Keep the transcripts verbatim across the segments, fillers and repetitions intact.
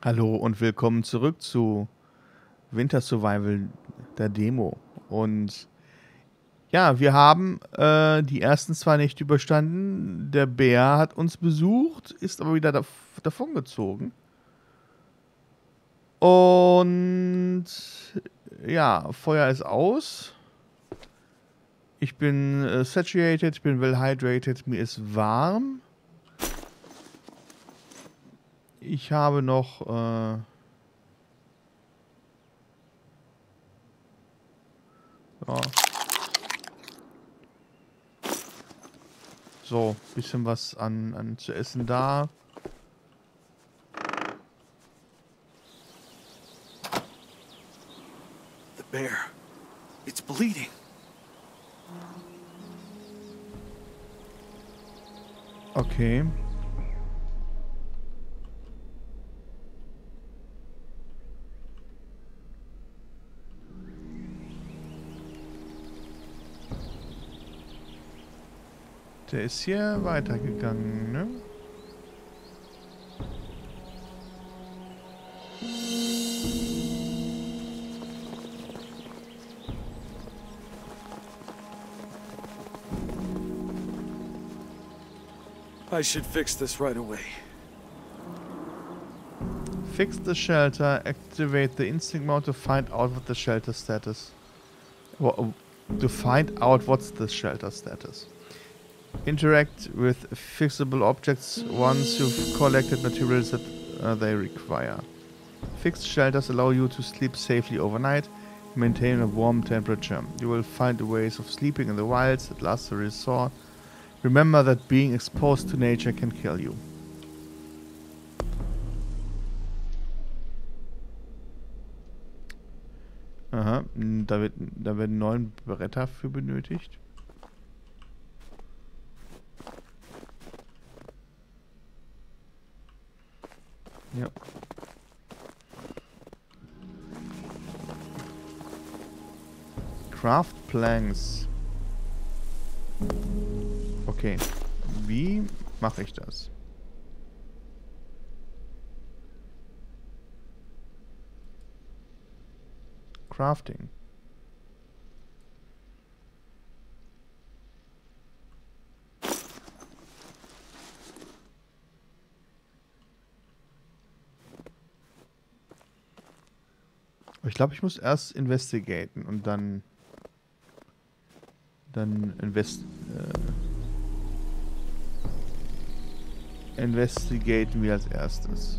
Hallo und willkommen zurück zu Winter Survival, der Demo. Und ja, wir haben äh, die ersten zwei Nächte überstanden. Der Bär hat uns besucht, ist aber wieder dav davongezogen. Und ja, Feuer ist aus. Ich bin äh, saturated, ich bin well hydrated, mir ist warm. Ich habe noch äh, ja, so, bisschen was an, an zu essen da. The bear. It's bleeding. Okay. Der ist hier weitergegangen, ne? I should fix this right away. Fix the shelter, activate the instinct mode to find out what the shelter status. Wha- To find out what's the shelter status. Interact with fixable objects once you've collected materials that uh, they require. Fixed shelters allow you to sleep safely overnight, maintain a warm temperature. You will find ways of sleeping in the wilds at last resort. Remember that being exposed to nature can kill you. Aha, da, wird, da werden neun Bretter für benötigt. Ja. Craft Planks. Okay. Wie mache ich das? Crafting. Ich glaube, ich muss erst investigaten und dann dann invest äh, investigaten wir als erstes.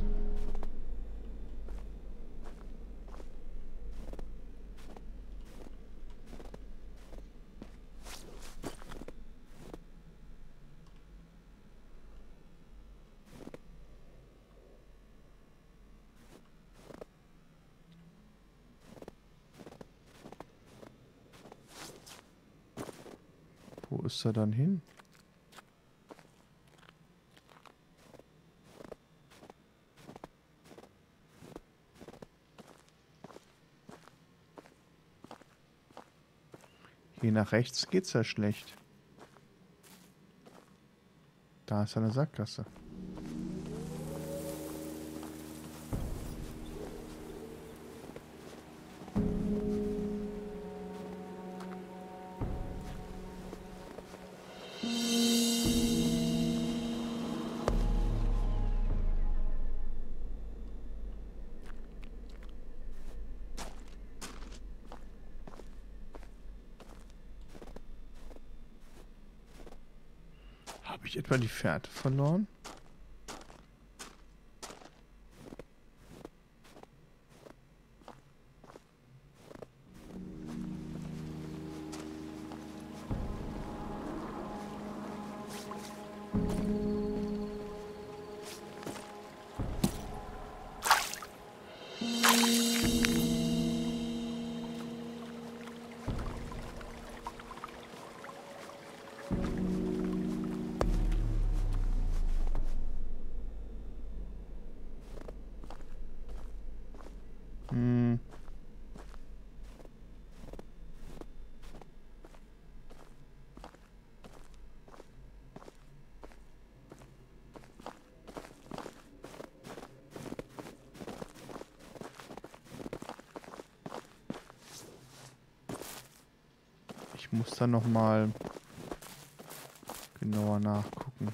Wo ist er dann hin? Hier nach rechts geht's ja schlecht. Da ist eine Sackgasse. Habe ich etwa die Fährte verloren? muss dann nochmal genauer nachgucken.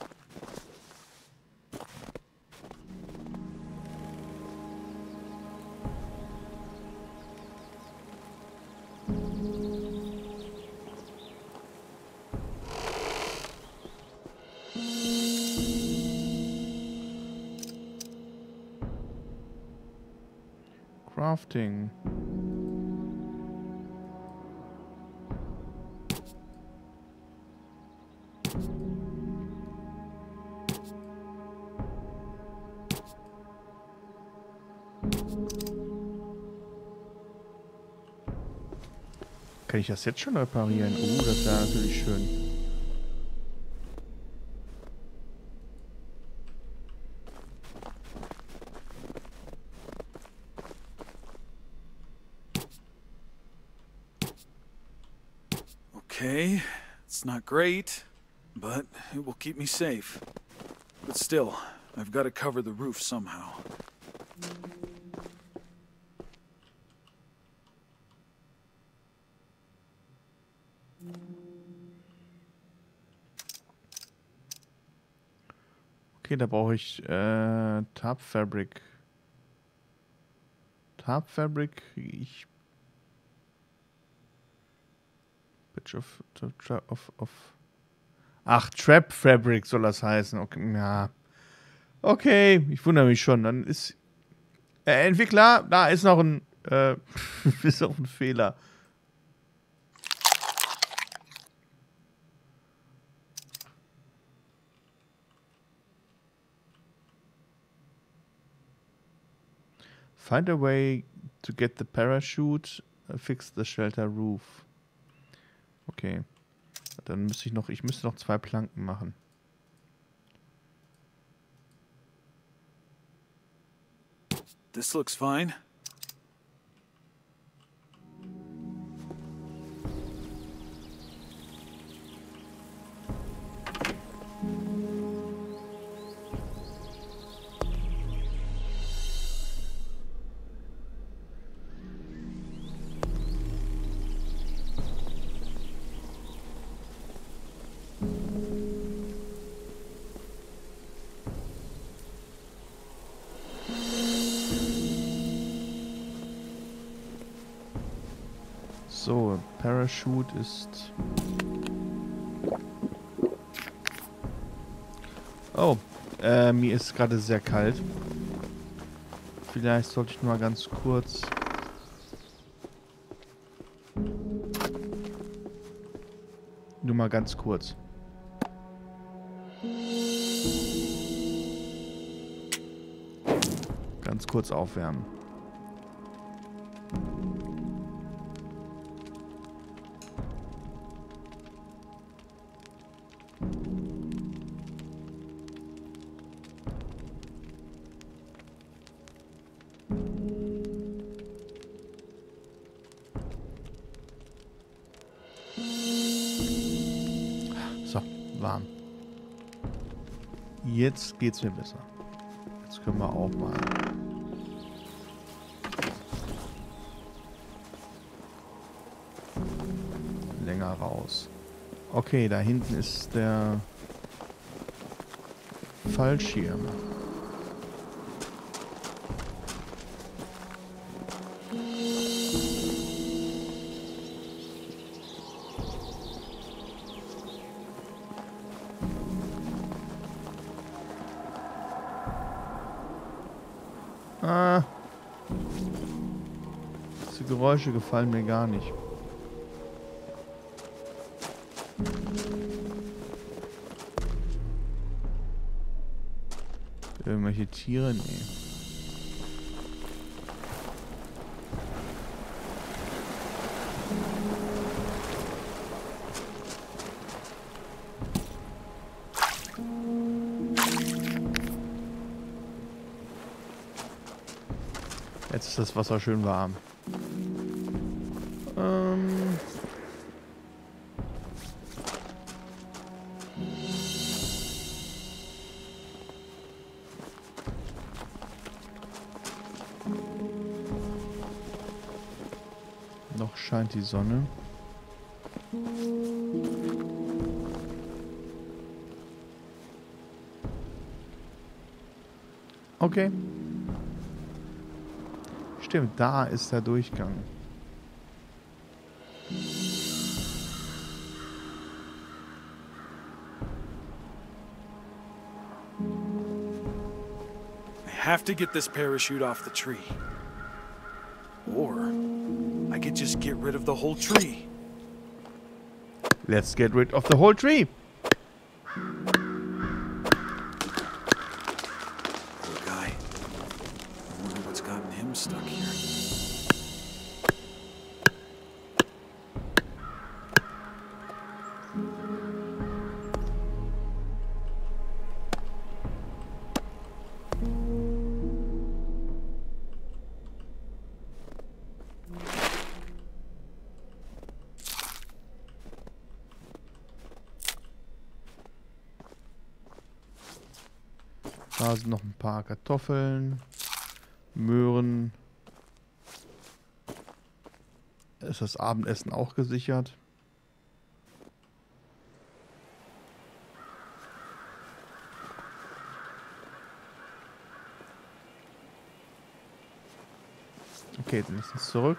Crafting. Kann ich das jetzt schon reparieren? Oh, das wäre natürlich schön. Okay, it's not great, but it will keep me safe. But still, I've got to cover the roof somehow. Okay, da brauche ich äh, Tarp Fabric. Tarp Fabric kriege ich. Bitch of, of, of. Ach, Trap Fabric soll das heißen. Okay, ja. Okay, ich wundere mich schon. Dann ist. Äh, Entwickler, da ist noch ein. Äh, ist noch ein Fehler. Find a way to get the parachute, uh, fix the shelter roof. Okay. Dann müsste ich noch, ich müsste noch zwei Planken machen. This looks fine. So, Parachute ist... Oh, äh, mir ist gerade sehr kalt. Vielleicht sollte ich nur mal ganz kurz... Nur mal ganz kurz. Ganz kurz aufwärmen. So, warm. Jetzt geht's mir besser. Jetzt können wir auch mal. Länger raus. Okay, da hinten ist der Fallschirm. Ah. Diese Geräusche gefallen mir gar nicht. Irgendwelche Tiere? Nee. Jetzt ist das Wasser schön warm. Ähm... Noch scheint die Sonne. Okay. Stimmt, da ist der Durchgang. I have to get this parachute off the tree. Or I could just get rid of the whole tree. Let's get rid of the whole tree. Poor guy. I wonder what's gotten him stuck here. Da sind noch ein paar Kartoffeln, Möhren. Ist das Abendessen auch gesichert? Okay, dann ist es zurück.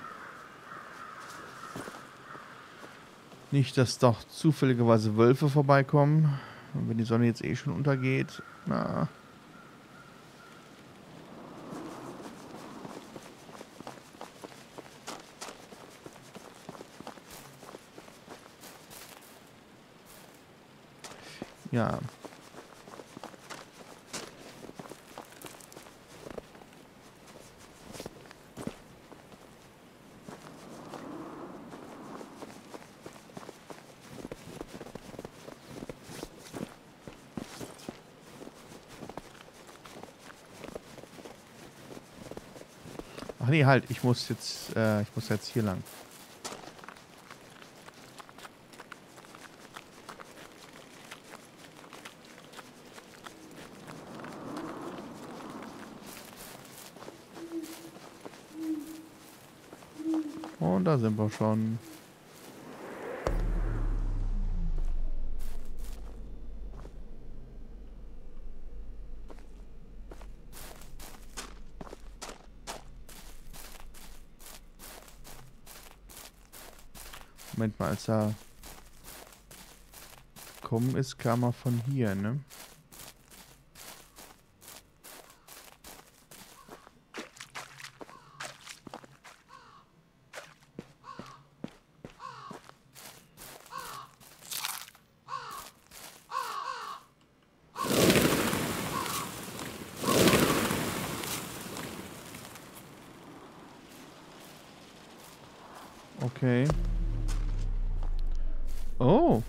Nicht, dass doch zufälligerweise Wölfe vorbeikommen. Und wenn die Sonne jetzt eh schon untergeht, na... Ja. Ach nee, halt, ich muss jetzt, äh, ich muss jetzt hier lang. Und da sind wir schon. Moment mal, als er gekommen ist, kam er von hier, ne? Okay. Oh.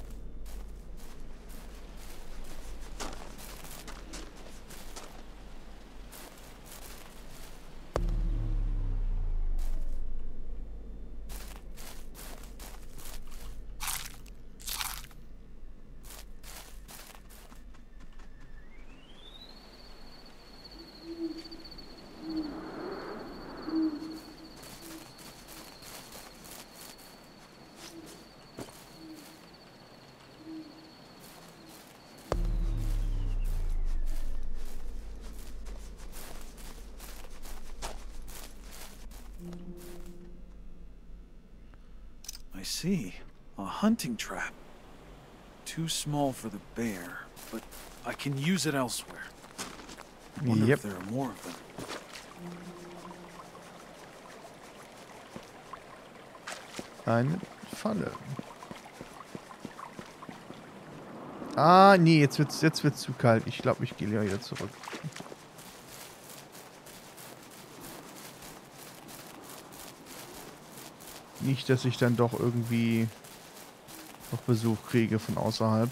I see. A hunting trap. Too small for the bear, but I can use it elsewhere. I wonder Yep. if there are more of them. Eine Falle. Ah, nee, jetzt wird's, jetzt wird's zu kalt. Ich glaube, ich gehe lieber wieder zurück. Nicht, dass ich dann doch irgendwie noch Besuch kriege von außerhalb.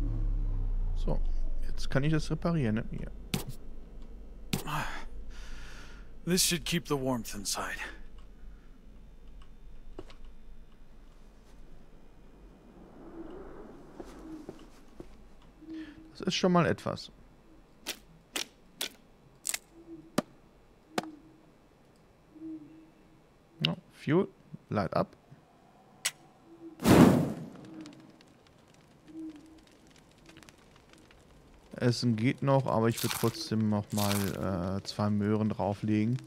So, jetzt kann ich das reparieren, ne? Hier. This should keep the warmth inside. Das ist schon mal etwas. No, Fuel, light up. Essen geht noch, aber ich würde trotzdem noch mal äh, zwei Möhren drauflegen.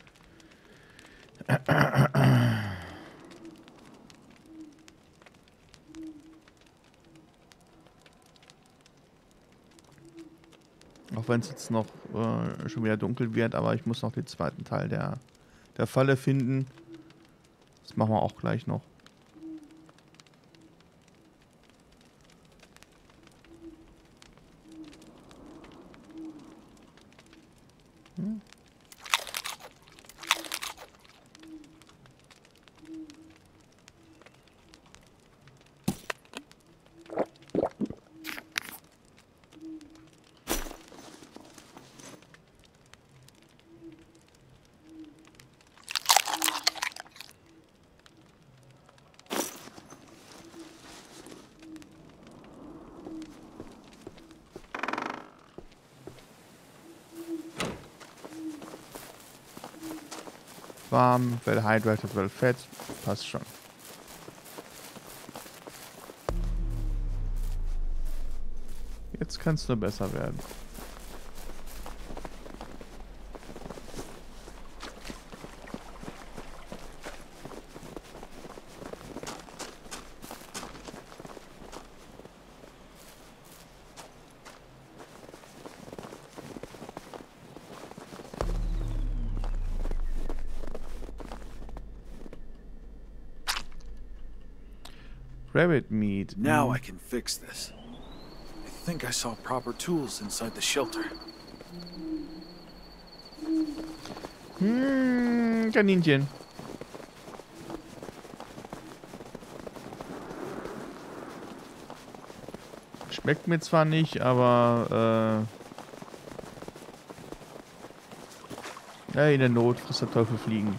Auch wenn es jetzt noch äh, schon wieder dunkel wird, aber ich muss noch den zweiten Teil der, der Falle finden. Das machen wir auch gleich noch. Hm. Warm, well hydrated, well fed. Passt schon. Jetzt kann es nur besser werden. Rabbit meat. Now I can fix this. I think I saw proper tools inside the shelter. Hm, Kaninchen. Schmeckt mir zwar nicht, aber äh, ja, in der Not frisst der Teufel Fliegen.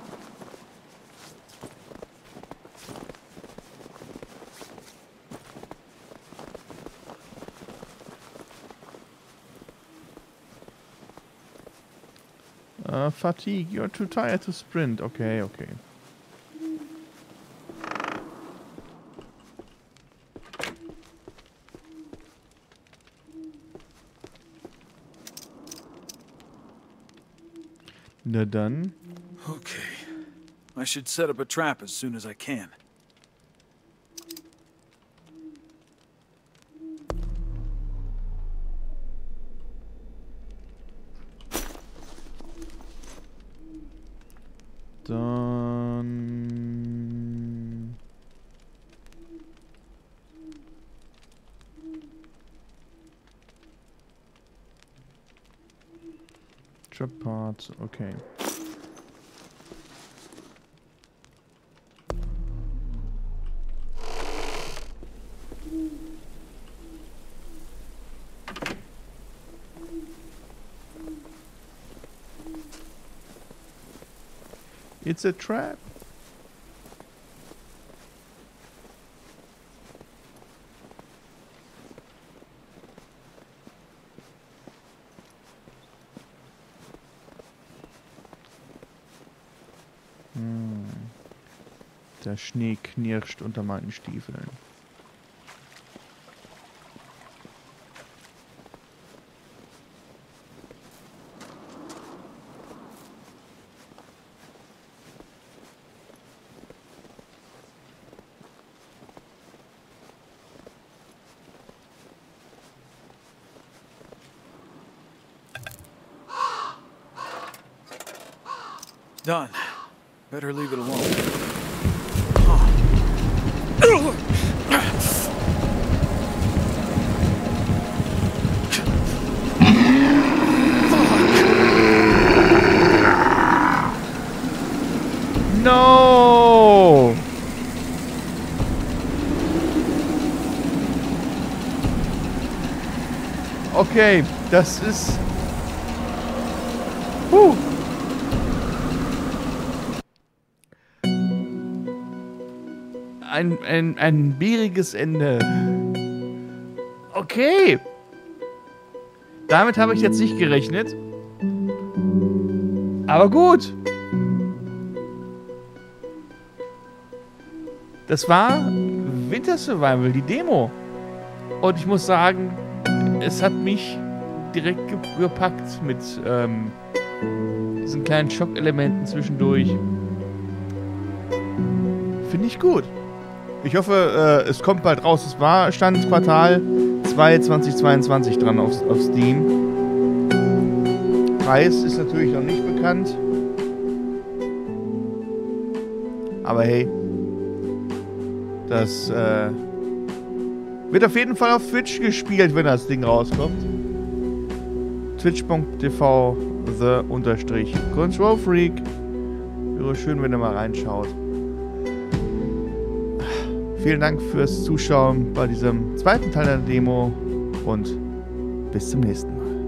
Uh, fatigue, you're too tired to sprint. Okay, okay. Na dann. Okay. I should set up a trap as soon as I can. Dann... Trap Part, okay. It's a trap. Hm. Der Schnee knirscht unter meinen Stiefeln. Done. Better leave it alone. No! Okay, das ist... Huh. ein, ein, ein bieriges Ende. Okay. Damit habe ich jetzt nicht gerechnet. Aber gut. Das war Winter Survival, die Demo. Und ich muss sagen, es hat mich direkt ge gepackt mit ähm, diesen kleinen Schockelementen zwischendurch. Finde ich gut. Ich hoffe, äh, es kommt bald raus. Es war Stand Quartal zwei zweitausendzweiundzwanzig dran auf, auf Steam. Preis ist natürlich noch nicht bekannt. Aber hey, das äh, wird auf jeden Fall auf Twitch gespielt, wenn das Ding rauskommt. twitch punkt t v the unterstrich Control Freak. Wäre schön, wenn ihr mal reinschaut. Vielen Dank fürs Zuschauen bei diesem zweiten Teil der Demo und bis zum nächsten Mal.